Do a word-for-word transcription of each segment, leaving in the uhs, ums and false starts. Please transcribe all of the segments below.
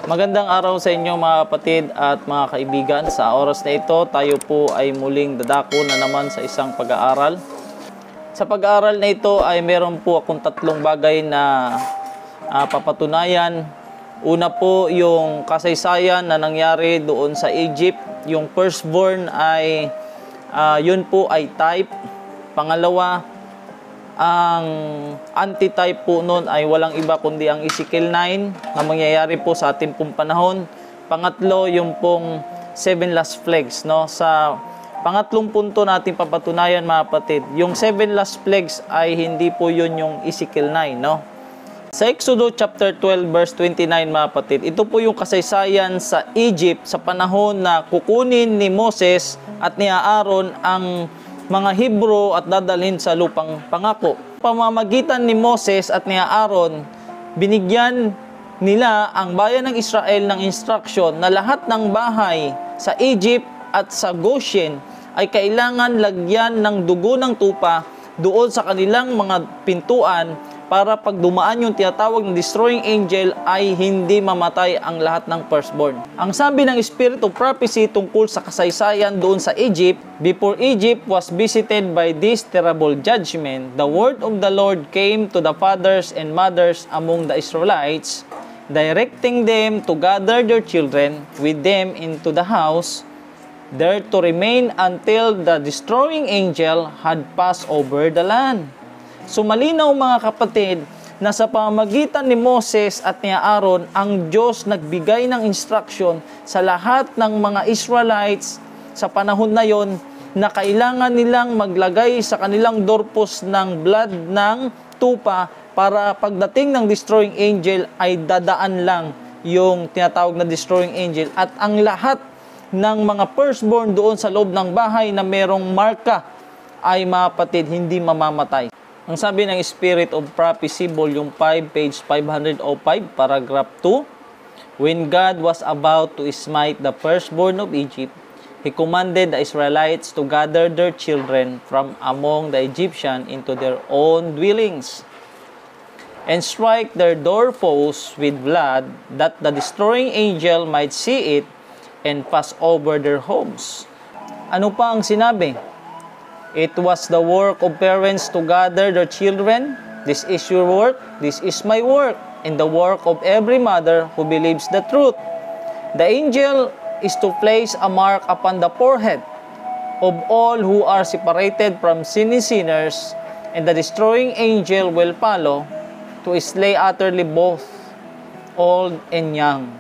Magandang araw sa inyo mga kapatid at mga kaibigan. Sa oras na ito, tayo po ay muling dadako na naman sa isang pag-aaral. Sa pag-aaral na ito ay meron po akong tatlong bagay na uh, papatunayan. Una po yung kasaysayan na nangyari doon sa Egypt. Yung firstborn ay, uh, yun po ay type. Pangalawa, ang antitype po nun ay walang iba kundi ang Ezekiel nine na mangyayari po sa ating pong panahon. Pangatlo, yung pong seven last plagues, no? Sa pangatlong punto natin papatunayan mga kapatid, yung seven last plagues ay hindi po yun yung Ezekiel nine, no? Sa Exodus chapter twelve verse twenty-nine mga kapatid, ito po yung kasaysayan sa Egypt sa panahon na kukunin ni Moses at ni Aaron ang mga Hebro at dadalhin sa lupang pangako. Pamamagitan ni Moses at ni Aaron, binigyan nila ang bayan ng Israel ng instruction na lahat ng bahay sa Egypt at sa Goshen ay kailangan lagyan ng dugo ng tupa doon sa kanilang mga pintuan para pag dumaan yung tinatawag ng destroying angel ay hindi mamatay ang lahat ng firstborn. Ang sabi ng Spirit of Prophecy tungkol sa kasaysayan doon sa Egypt, before Egypt was visited by this terrible judgment, the word of the Lord came to the fathers and mothers among the Israelites, directing them to gather their children with them into the house, there to remain until the destroying angel had passed over the land. So malinaw mga kapatid na sa pamamagitan ni Moses at ni Aaron, ang Diyos nagbigay ng instruction sa lahat ng mga Israelites sa panahon na yon na kailangan nilang maglagay sa kanilang doorpost ng blood ng tupa para pagdating ng destroying angel ay dadaan lang yung tinatawag na destroying angel at ang lahat ng mga firstborn doon sa loob ng bahay na merong marka ay mga kapatid hindi mamamatay. Ang sabi ng Spirit of Prophecy, Volume five, page five oh five, paragraph two, when God was about to smite the firstborn of Egypt, He commanded the Israelites to gather their children from among the Egyptians into their own dwellings, and strike their doorposts with blood, that the destroying angel might see it and pass over their homes. Ano pa ang sinabi? It was the work of parents to gather their children. This is your work, this is my work, and the work of every mother who believes the truth. The angel is to place a mark upon the forehead of all who are separated from sinning sinners, and the destroying angel will follow to slay utterly both old and young.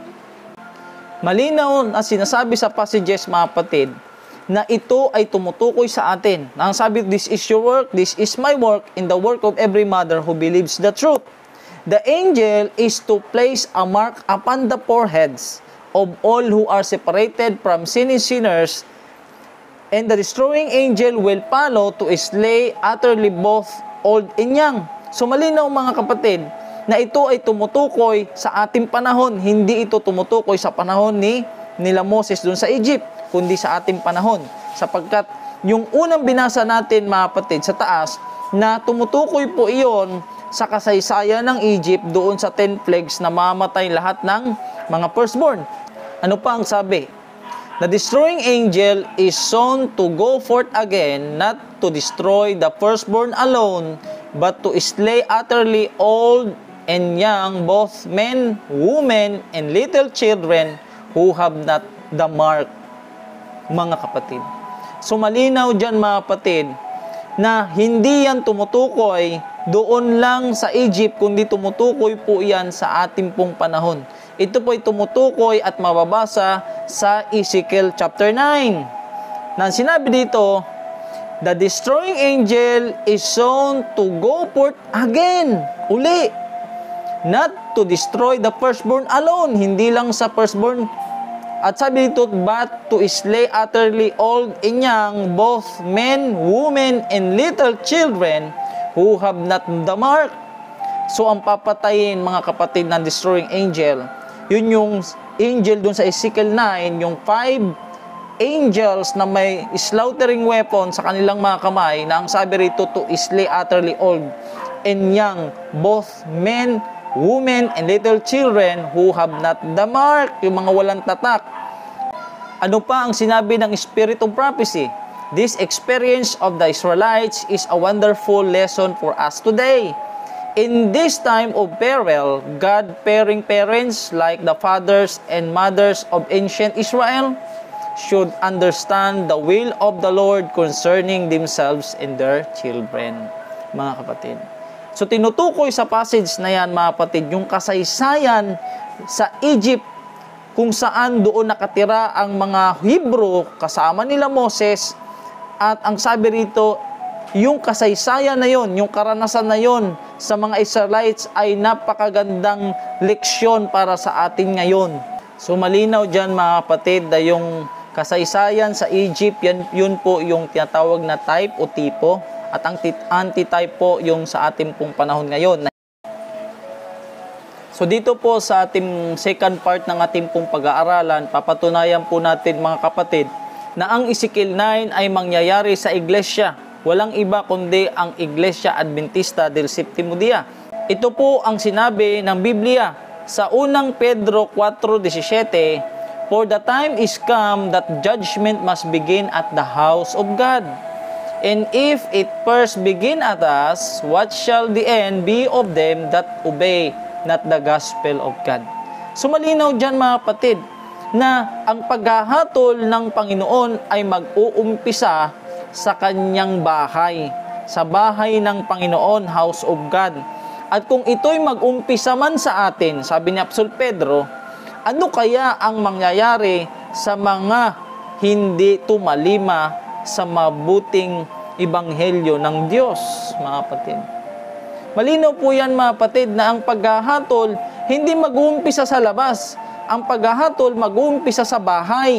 Malinaw na sinasabi sa passages mga kapatid, na ito ay tumutukoy sa atin. Ang sabi, this is your work, this is my work, in the work of every mother who believes the truth. The angel is to place a mark upon the foreheads of all who are separated from sinning sinners, and the destroying angel will follow to slay utterly both old and young. So malinaw mga kapatid, na ito ay tumutukoy sa ating panahon, hindi ito tumutukoy sa panahon ni nila Moses doon sa Egypt, kundi sa ating panahon. Sapagkat yung unang binasa natin mga kapatid sa taas, na tumutukoy po iyon sa kasaysayan ng Egypt doon sa ten plagues na mamatay lahat ng mga firstborn. Ano pa ang sabi? The destroying angel is sown to go forth again, not to destroy the firstborn alone, but to slay utterly old and young, both men, women, and little children who have not the mark, mga kapatid. So malinaw dyan mga kapatid, na hindi yan tumutukoy doon lang sa Egypt, kundi tumutukoy po yan sa ating pong panahon. Ito po ay tumutukoy at mababasa sa Ezekiel chapter nine. Na sinabi dito, the destroying angel is sown to go forth again, uli, not to destroy the firstborn alone, hindi lang sa firstborn. At sabi dito, but to slay utterly old and young, both men, women, and little children who have not the mark. So ang papatayin mga kapatid ng destroying angel, yun yung angel dun sa Ezekiel nine, yung five angels na may slaughtering weapon sa kanilang mga kamay, na ang sabi rito, to slay utterly old and young, both men, women, and little children who have not the mark, yung mga walang tatak. Ano pa ang sinabi ng Spirit of Prophecy? This experience of the Israelites is a wonderful lesson for us today. In this time of peril, God-fearing parents like the fathers and mothers of ancient Israel should understand the will of the Lord concerning themselves and their children. Mga kapatid. So tinutukoy sa passage na yan, mga kapatid, yung kasaysayan sa Egypt kung saan doon nakatira ang mga Hebrew kasama nila Moses, at ang sabi rito, yung kasaysayan na yon, yung karanasan na yon sa mga Israelites ay napakagandang leksyon para sa atin ngayon. So malinaw dyan, mga kapatid, na yung kasaysayan sa Egypt, yan, yun po yung tinatawag na type o tipo, at ang anti-type po yung sa ating pong panahon ngayon. So dito po sa ating second part ng ating pong pag-aaralan, papatunayan po natin, mga kapatid, na ang Ezekiel nine ay mangyayari sa iglesia. Walang iba kundi ang Iglesia Adventista del Séptimo Día. Ito po ang sinabi ng Biblia sa unang Pedro four seventeen, "For the time is come that judgment must begin at the house of God. And if it first begin at us, what shall the end be of them that obey not the gospel of God?" So malinaw dyan, mga kapatid, na ang paghahatol ng Panginoon ay mag-uumpisa sa kanyang bahay, sa bahay ng Panginoon, house of God. At kung ito'y mag-umpisa man sa atin, sabi ni Apostol Pedro, ano kaya ang mangyayari sa mga hindi tumalima sa mabuting ebanghelyo ng Diyos, mga kapatid? Malinaw po yan, mga kapatid, na ang paghahatol hindi mag-uumpisa sa labas. Ang paghahatol mag-uumpisa sa bahay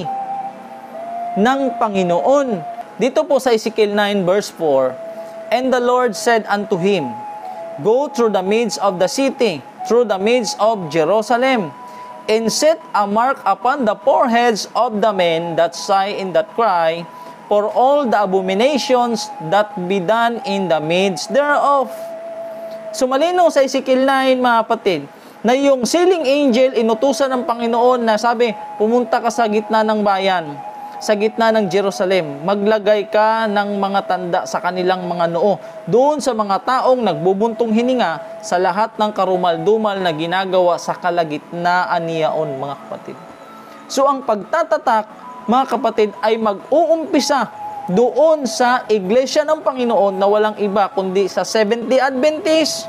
ng Panginoon. Dito po sa Ezekiel nine verse four, "And the Lord said unto him, Go through the midst of the city, through the midst of Jerusalem, and set a mark upon the foreheads of the men that sigh and that cry, for all the abominations that be done in the midst thereof." So malinaw sa Ezekiel nine, mga kapatid, na yung sealing angel inutusan ng Panginoon na sabi, pumunta ka sa gitna ng bayan, sa gitna ng Jerusalem, maglagay ka ng mga tanda sa kanilang mga noo, doon sa mga taong nagbubuntong hininga, sa lahat ng karumal-dumal na ginagawa sa kalagitnaan niyaon, mga kapatid. So ang pagtatatak, mga kapatid, ay mag-uumpisa doon sa iglesia ng Panginoon na walang iba kundi sa Seventh-day Adventist.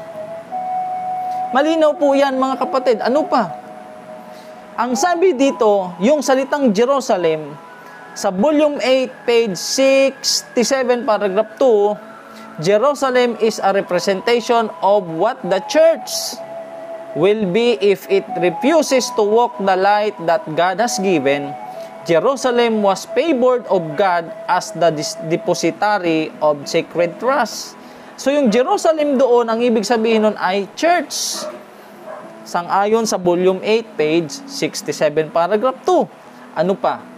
Malinaw po yan, mga kapatid. Ano pa? Ang sabi dito, yung salitang Jerusalem, sa volume eight, page sixty-seven, paragraph two, Jerusalem is a representation of what the church will be if it refuses to walk the light that God has given. Jerusalem was favored of God as the depositary of sacred trust. So yung Jerusalem doon, ang ibig sabihin nun ay church. Sang-ayon sa volume eight, page sixty-seven, paragraph two. Ano pa?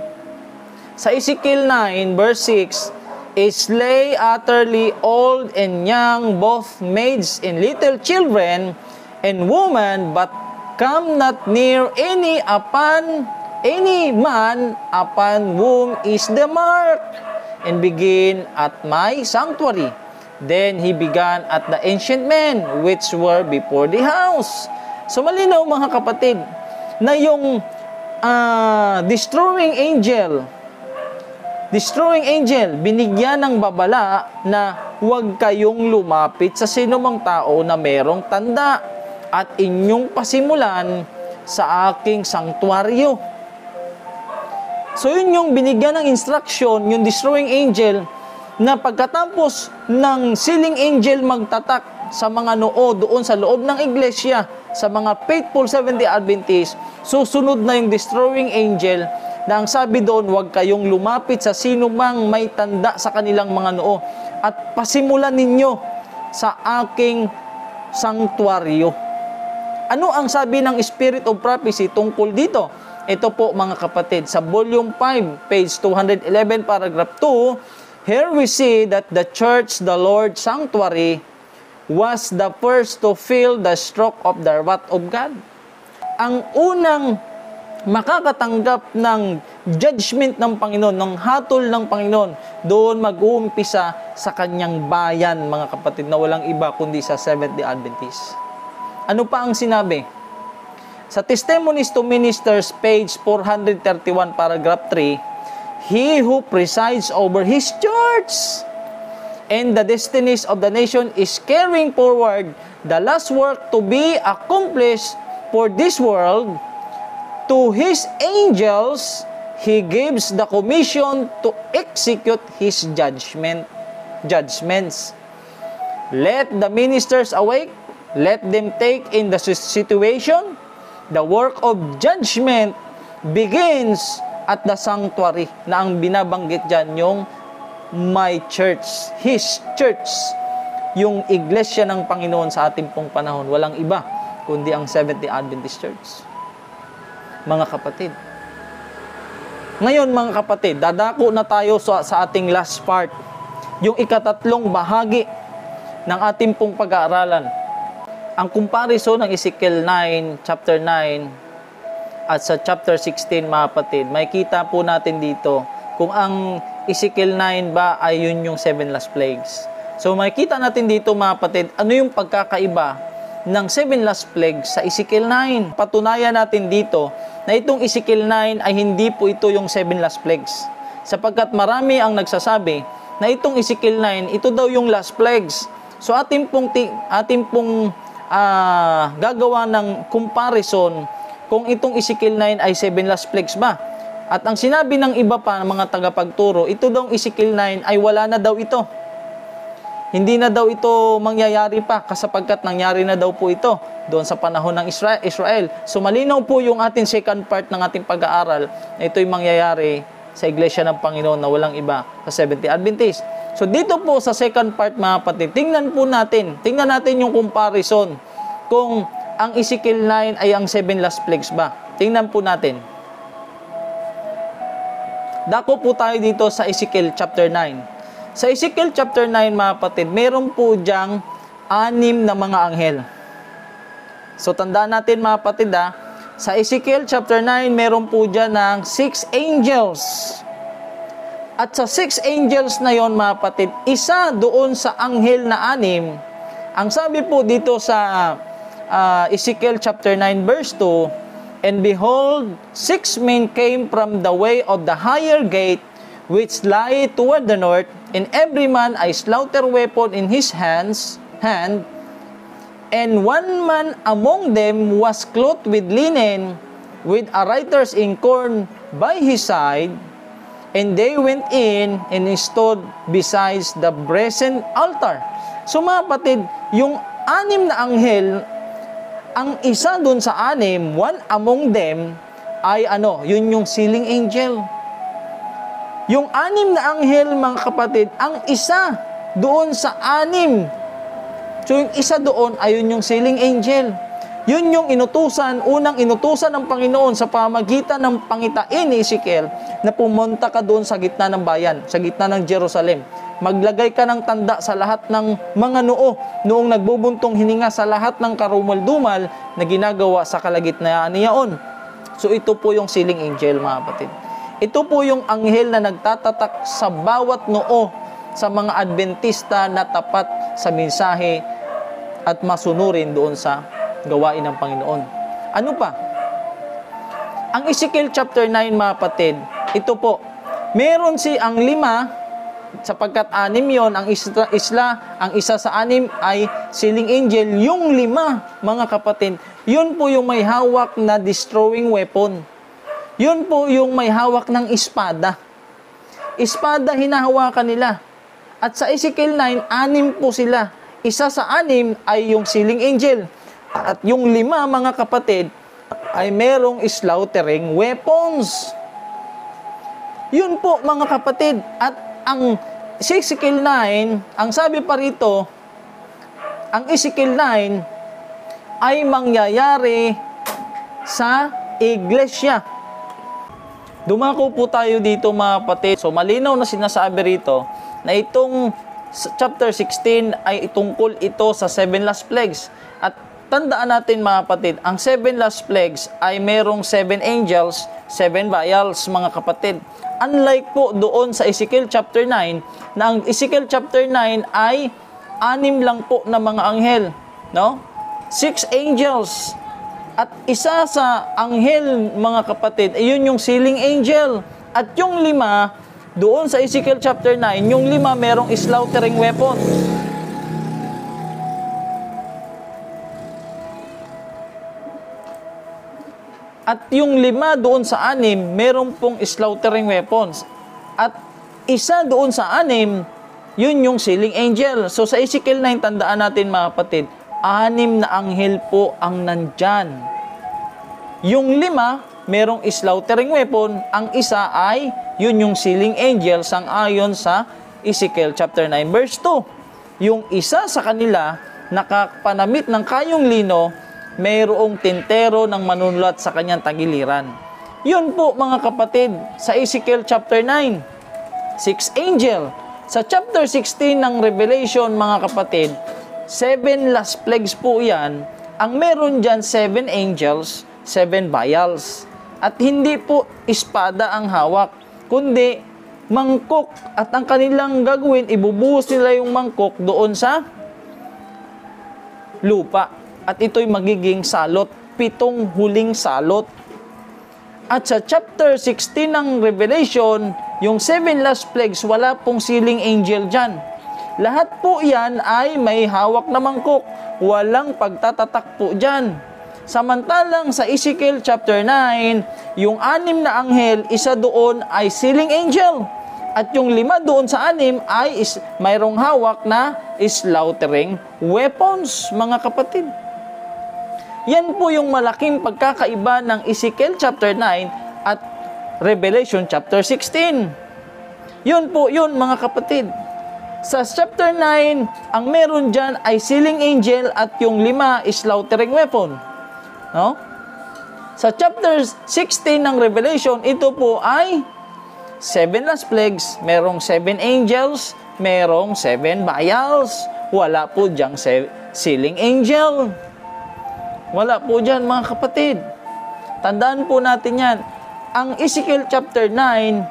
Sa Ezekiel nine, verse six, "Slay utterly old and young, both maids and little children, and women, but come not near any upon any man upon whom is the mark, and begin at my sanctuary. Then he began at the ancient men which were before the house." So malinaw, mga kapatid, na yung uh, destroying angel, destroying angel, binigyan ng babala na huwag kayong lumapit sa sinumang tao na merong tanda at inyong pasimulan sa aking sanktuaryo. So yun yung binigyan ng instruction, yung destroying angel, na pagkatapos ng sealing angel magtatak sa mga noo doon sa loob ng iglesia, sa mga faithful Seventh-day Adventist, susunod na yung destroying angel na ang sabi doon, huwag kayong lumapit sa sino mang may tanda sa kanilang mga noo at pasimulan ninyo sa aking sanktuaryo. Ano ang sabi ng Spirit of Prophecy tungkol dito? Ito po, mga kapatid, sa volume five, page two eleven, paragraph two, "Here we see that the church, the Lord's sanctuary, was the first to feel the stroke of the wrath of God. Ang unang makakatanggap ng judgment ng Panginoon, ng hatol ng Panginoon, doon mag-uumpisa sa kanyang bayan, mga kapatid, na walang iba kundi sa Seventh-day Adventist. Ano pa ang sinabi? Sa Testimonies to Ministers, page four thirty-one, paragraph three, He who presides over His church and the destinies of the nation is carrying forward the last work to be accomplished for this world. To His angels, He gives the commission to execute His judgment, judgments. Let the ministers awake. Let them take in the situation. The work of judgment begins at the sanctuary, na ang binabanggit dyan yung my church, His church, yung iglesia ng Panginoon sa ating pong panahon. Walang iba kundi ang Seventh-day Adventist Church. Mga kapatid. Ngayon mga kapatid, dadako na tayo sa, sa ating last part, yung ikatatlong bahagi ng ating pong pag-aaralan. Ang comparison ng Ezekiel nine, chapter nine, at sa chapter sixteen, mga kapatid, may kita po natin dito kung ang Ezekiel nine ba ay yun yung seven last plagues. So makikita natin dito, mga kapatid, ano yung pagkakaiba ng seven last plagues sa Ezekiel nine. Patunayan natin dito na itong Ezekiel nine ay hindi po ito yung seven last plagues. Sapagkat marami ang nagsasabi na itong Ezekiel nine, ito daw yung last plagues. So ating pong, ating pong uh, gagawa ng comparison kung itong Ezekiel nine ay seven last plagues ba. At ang sinabi ng iba pa ng mga tagapagturo, ito daw Ezekiel nine ay wala na daw ito. Hindi na daw ito mangyayari pa kasapagkat nangyari na daw po ito doon sa panahon ng Israel. So malinaw po yung ating second part ng ating pag-aaral na ito'y mangyayari sa iglesia ng Panginoon na walang iba sa Seventh-day Adventist. So dito po sa second part, mga kapatid, tingnan po natin, tingnan natin yung comparison kung ang Ezekiel nine ay ang seven last plagues ba. Tingnan po natin. Dako po tayo dito sa Ezekiel chapter nine. Sa Ezekiel chapter nine, mga kapatid, meron po diyang anim na mga anghel. So tandaan natin, mga kapatid, ha, sa Ezekiel chapter nine, meron po diyan ng six angels. At sa six angels na yon, mga kapatid, isa doon sa anghel na anim. Ang sabi po dito sa uh, Ezekiel chapter nine verse two, and behold, six men came from the way of the higher gate, which lie toward the north, and every man a slaughter weapon in his hands, hand, and one man among them was clothed with linen, with a writer's inkhorn by his side, and they went in and stood beside the brazen altar. So mga kapatid, yung anim na anghel, ang isa dun sa anim, one among them, ay ano, yun yung sealing angel. Yung anim na anghel, mga kapatid, ang isa doon sa anim. So yung isa doon, ay yun yung sealing angel. Yun yung inutusan, unang inutusan ng Panginoon sa pamagitan ng pangitain ni Ezekiel na pumunta ka doon sa gitna ng bayan, sa gitna ng Jerusalem. Maglagay ka ng tanda sa lahat ng mga noo noong nagbubuntong hininga sa lahat ng karumal-dumal na ginagawa sa kalagitnaan niyaon. So ito po yung sealing angel, mga kapatid. Ito po yung anghel na nagtatatak sa bawat noo sa mga Adventista na tapat sa mensahe at masunurin doon sa gawain ng Panginoon. Ano pa? Ang Ezekiel chapter nine, mga kapatid, ito po, meron si ang lima, sapagkat anim yon, ang isla, isla, ang isa sa anim ay sealing angel, yung lima, mga kapatid, yun po yung may hawak na destroying weapon. Yun po yung may hawak ng espada. Espada hinahawakan nila. At sa Ezekiel nine, anim po sila. Isa sa anim ay yung sealing angel. At yung lima, mga kapatid, ay merong slaughtering weapons. Yun po, mga kapatid. At ang Ezekiel nine, ang sabi pa rito, ang Ezekiel nine ay mangyayari sa iglesia. Dumako po tayo dito, mga kapatid. So malinaw na sinasabi rito na itong sa chapter sixteen ay tungkol ito sa seven last plagues. At tandaan natin mga kapatid, ang seven last plagues ay merong seven angels, seven vials mga kapatid. Unlike po doon sa Ezekiel chapter nine, na ang Ezekiel chapter nine ay anim lang po na mga anghel, no? Six angels. At isa sa anghel mga kapatid, ayun yung sealing angel. At yung lima, doon sa Ezekiel chapter nine, yung lima merong slaughtering weapon. At yung lima doon sa anim, meron pong slaughtering weapons. At isa doon sa anim, yun yung sealing angel. So sa Ezekiel nine, tandaan natin mga kapatid, anim na anghel po ang nandyan. Yung lima, merong slaughtering weapon. Ang isa ay, yun yung sealing angel, sang-ayon sa Ezekiel chapter nine, verse two. Yung isa sa kanila, nakapanamit ng kayong lino, mayroong tintero ng manunulat sa kanyang tagiliran. Yun po mga kapatid, sa Ezekiel chapter nine. Six angel. Sa chapter sixteen ng Revelation mga kapatid, seven last plagues po yan. Ang meron dyan, seven angels, seven vials. At hindi po espada ang hawak, kundi mangkok. At ang kanilang gagawin, ibubuhos nila yung mangkok doon sa lupa. At ito'y magiging salot, pitong huling salot. At sa chapter sixteen ng Revelation, yung seven last plagues, wala pong sealing angel dyan. Lahat po yan ay may hawak na mangkok. Walang pagtatatak po dyan. Samantalang sa Ezekiel chapter nine, yung anim na anghel, isa doon ay sealing angel. At yung lima doon sa anim ay is, mayroong hawak na slaughtering weapons, mga kapatid. Yan po yung malaking pagkakaiba ng Ezekiel chapter nine at Revelation chapter sixteen. Yun po yun mga kapatid. Sa chapter nine, ang meron dyan ay sealing angel at yung lima is slaughtering weapon. No? Sa chapter sixteen ng Revelation, ito po ay seven last plagues, merong seven angels, merong seven vials. Wala po dyang sealing angel. Wala po dyan mga kapatid. Tandaan po natin yan. Ang Ezekiel chapter nine,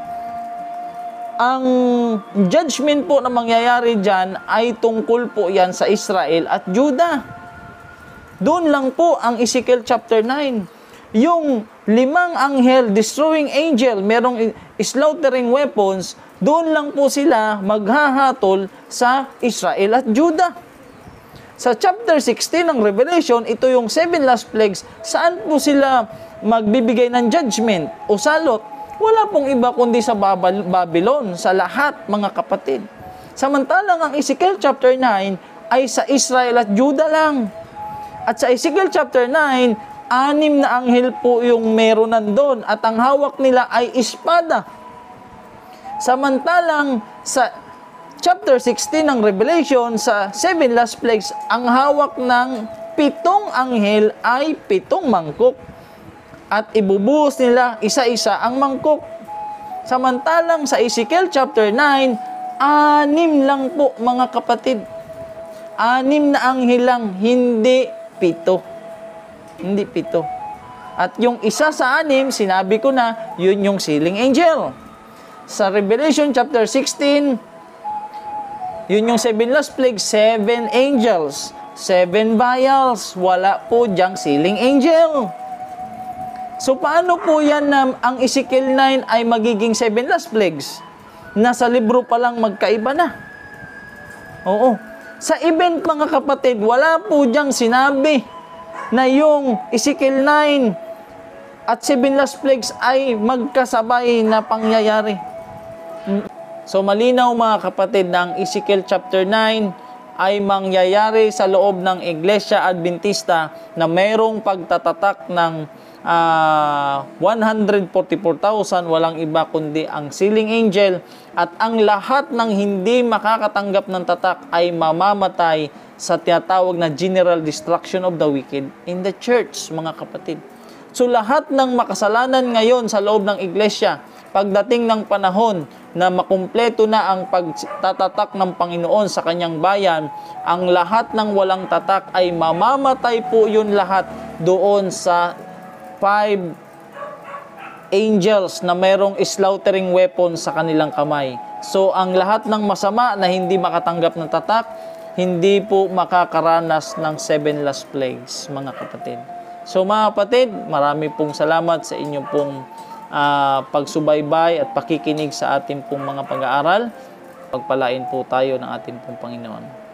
ang judgment po na mangyayari dyan ay tungkol po yan sa Israel at Judah. Doon lang po ang Ezekiel chapter nine. Yung limang anghel, destroying angel, merong slaughtering weapons, doon lang po sila maghahatol sa Israel at Judah. Sa chapter sixteen ng Revelation, ito yung seven last plagues, saan po sila magbibigay ng judgment o salot? Wala pong iba kundi sa Babylon, sa lahat mga kapatid. Samantalang ang Ezekiel chapter nine ay sa Israel at Judah lang. At sa Ezekiel chapter nine, anim na anghel po yung meron nandun at ang hawak nila ay espada. Samantalang sa chapter sixteen ng Revelation, sa seven last plagues, ang hawak ng pitong anghel ay pitong mangkok. At ibubuhos nila isa-isa ang mangkok. Samantalang sa Ezekiel chapter nine, anim lang po mga kapatid. Anim na anghel lang, hindi pito. Hindi pito. At yung isa sa anim, sinabi ko na, yun yung sealing angel. Sa Revelation chapter sixteen, yun yung seven last plagues, seven angels, seven vials, wala po dyang sealing angel. So paano po yan na ang Ezekiel nine ay magiging seven last plagues? Nasa libro pa lang magkaiba na. Oo. Sa event mga kapatid, wala po dyang sinabi na yung Ezekiel nine at seven last plagues ay magkasabay na pangyayari. So malinaw mga kapatid na ang Ezekiel chapter nine ay mangyayari sa loob ng Iglesia Adventista na mayroong pagtatatak ng uh, one hundred forty-four thousand, walang iba kundi ang sealing angel, at ang lahat ng hindi makakatanggap ng tatak ay mamamatay sa tinatawag na general destruction of the wicked in the church, mga kapatid. So lahat ng makasalanan ngayon sa loob ng iglesia, pagdating ng panahon na makumpleto na ang pagtatatak ng Panginoon sa kanyang bayan, ang lahat ng walang tatak ay mamamatay po yun lahat doon sa five angels na merong slaughtering weapon sa kanilang kamay. So, ang lahat ng masama na hindi makatanggap ng tatak, hindi po makakaranas ng seven last plagues, mga kapatid. So, mga kapatid, marami pong salamat sa inyong pong uh, pagsubaybay at pakikinig sa ating pong mga pag-aaral. Pagpalain po tayo ng ating pong Panginoon.